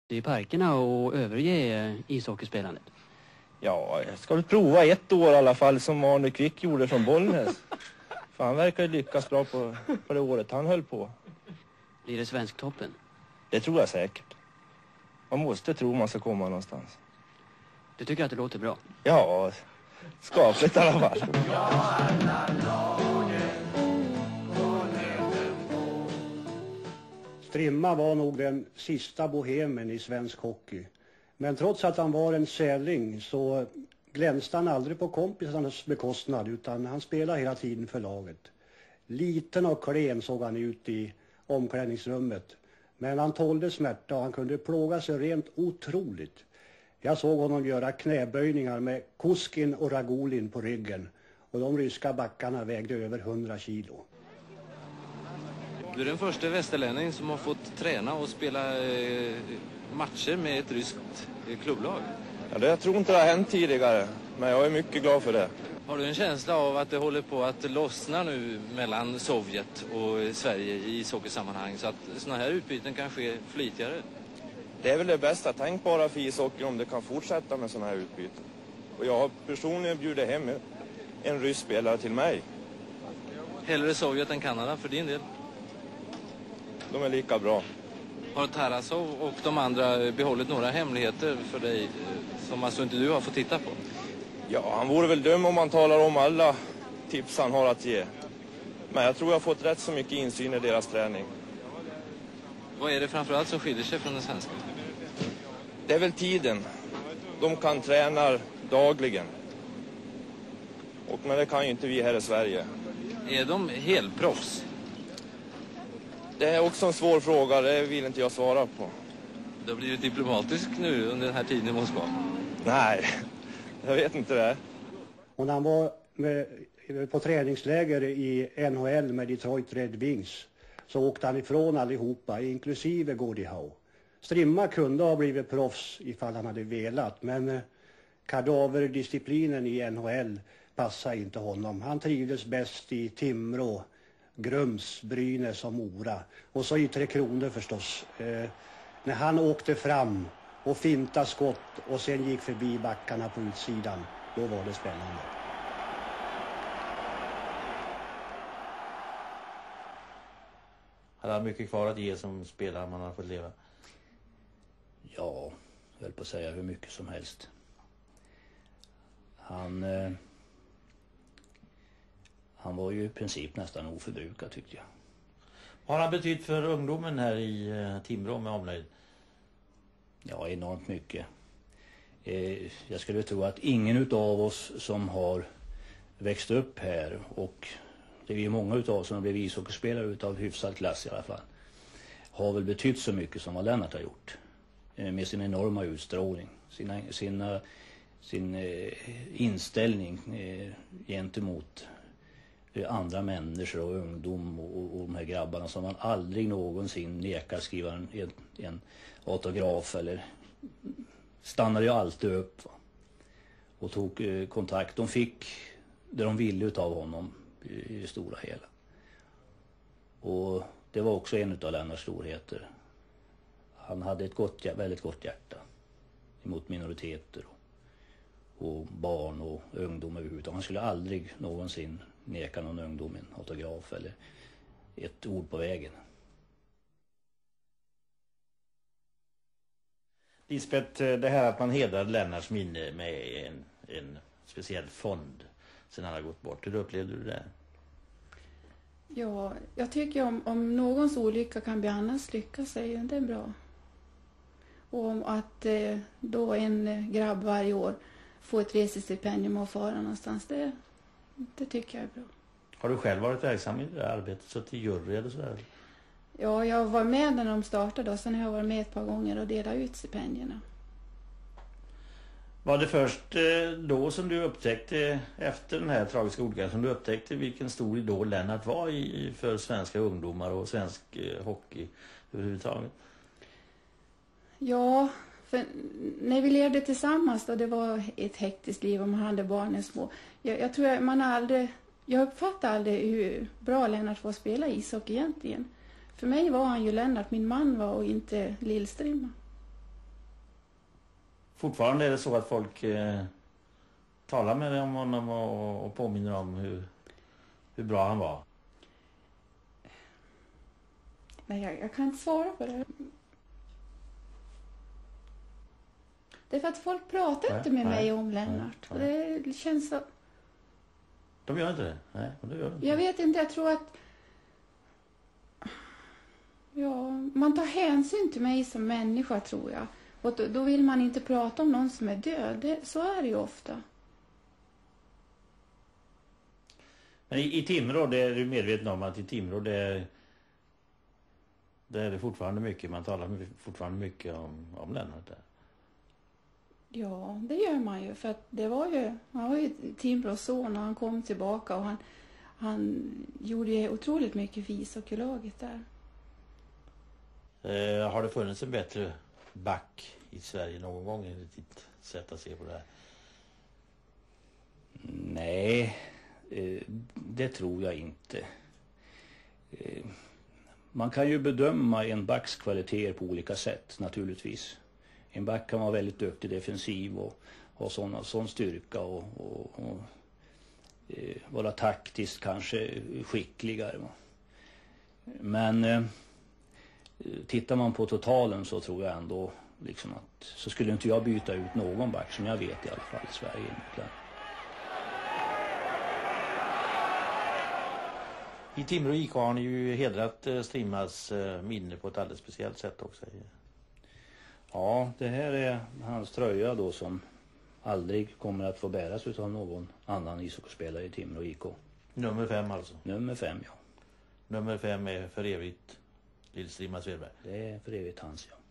I parkerna och överge ishockeyspelandet. Ja, jag ska väl prova ett år i alla fall som Arne Kvick gjorde från Bollnäs. För han verkar ju lyckas bra på det året han höll på. Blir det Svensktoppen? Det tror jag säkert. Man måste tro man ska komma någonstans. Du tycker att det låter bra? Ja, skapligt i alla fall. Strimma var nog den sista bohemen i svensk hockey. Men trots att han var en särling så glänste han aldrig på kompisarnas bekostnad utan han spelade hela tiden för laget. Liten och klen såg han ut i omklädningsrummet. Men han tålde smärta och han kunde plåga sig rent otroligt. Jag såg honom göra knäböjningar med Kuskin och Ragulin på ryggen. Och de ryska backarna vägde över 100 kilo. Du är den första västerlänning som har fått träna och spela matcher med ett ryskt klubblag. Ja, jag tror inte det har hänt tidigare, men jag är mycket glad för det. Har du en känsla av att det håller på att lossna nu mellan Sovjet och Sverige i ishockeysammanhang så att såna här utbyten kan ske flitigare? Det är väl det bästa tänkbara för ishockey om det kan fortsätta med såna här utbyten. Och jag har personligen bjudit hem en rysk spelare till mig. Hellre Sovjet än Kanada för din del? De är lika bra. Har Tarasov och de andra behållit några hemligheter för dig som alltså inte du har fått titta på? Ja, han vore väl dum om man talar om alla tips han har att ge. Men jag tror jag har fått rätt så mycket insyn i deras träning. Vad är det framförallt som skiljer sig från den svenska? Det är väl tiden. De kan träna dagligen. Men det kan ju inte vi här i Sverige. Är de helproffs? Det är också en svår fråga, det vill inte jag svara på. Det har blivit diplomatisk nu under den här tiden i Moskva. Nej, jag vet inte det. Och när han var på träningsläger i NHL med Detroit Red Wings så åkte han ifrån allihopa, inklusive Gordie Howe. Strimma kunde ha blivit proffs ifall han hade velat, men kadaverdisciplinen i NHL passade inte honom. Han trivdes bäst i Timrå, Grums, Brynäs och Mora. Och så i Tre Kronor förstås. När han åkte fram och fintade skott och sen gick förbi backarna på utsidan, då var det spännande. Han har mycket kvar att ge som spelare man har fått leva. Ja, jag höll på att säga hur mycket som helst. Han var ju i princip nästan oförbrukad tyckte jag. Vad har han betytt för ungdomen här i Timrå med omnejd? Ja, enormt mycket. Jag skulle tro att ingen utav oss som har växt upp här, och det är ju många utav oss som har blivit ishockeyspelare utav hyfsad klass i alla fall, har väl betytt så mycket som vad Lennart har gjort. Med sin enorma utstrålning, sin inställning gentemot andra människor och ungdom och de här grabbarna som man aldrig någonsin nekar skriva en autograf eller stannade ju alltid upp och tog kontakt. De fick det de ville utav honom i det stora hela. Och det var också en utav Lennarts storheter. Han hade ett väldigt gott hjärta emot minoriteter och barn och ungdom överhuvudtaget. Han skulle aldrig någonsin neka någon ungdom en autograf eller ett ord på vägen. Lisbeth, det här att man hedrar Lennarts minne med en speciell fond sen han har gått bort. Hur upplevde du det? Ja, jag tycker om någons olycka kan bli annars lycka sig, det är bra. Och om att då en grabb varje år får ett resestipendium och fara någonstans, det tycker jag är bra. Har du själv varit verksam i det här arbetet, så till jury eller sådär? Ja, jag var med när de startade och sen har jag varit med ett par gånger och delat ut stipendierna. Var det först då som du upptäckte, efter den här tragiska olyckan, som du upptäckte vilken stor idol Lennart var för svenska ungdomar och svensk hockey överhuvudtaget? Ja, för när vi levde tillsammans då, det var ett hektiskt liv och man hade barnen små. Jag tror jag uppfattade aldrig hur bra Lennart var att spela ishockey egentligen. För mig var han ju Lennart, min man var, och inte Lillstrimma. Fortfarande är det så att folk talar med dig om honom och påminner om hur bra han var. Nej, jag kan inte svara på det. Det är för att folk pratar inte med mig om Lennart. Och det känns så... De gör inte det? Nej, det gör de inte. Jag vet inte, jag tror att... Ja, man tar hänsyn till mig som människa, tror jag. Och då vill man inte prata om någon som är död. Så är det ju ofta. Men i Timrå, det är du medveten om att i Timrå det är det fortfarande mycket, man talar fortfarande mycket om Lennart där. Ja, det gör man ju. För att han var ju Timrås son och han kom tillbaka och han gjorde ju otroligt mycket för ishockeylaget där. Har det funnits en bättre back i Sverige någon gång enligt ditt sätt att se på det här? Nej, det tror jag inte. Man kan ju bedöma en backs kvaliteter på olika sätt naturligtvis. En back kan vara väldigt duktig defensiv och ha sån styrka och vara taktiskt kanske skickligare. Men tittar man på totalen så tror jag ändå liksom att så skulle inte jag byta ut någon back som jag vet i alla fall i Sverige. I Timrå IK har ni ju hedrat Strimmars minne på ett alldeles speciellt sätt också. Ja, det här är hans tröja då som aldrig kommer att få bäras av någon annan ishockeyspelare i Timrå IK. Nummer 5 alltså? Nummer 5, ja. Nummer 5 är för evigt Lill Strimma Svedberg? Det är för evigt hans, ja.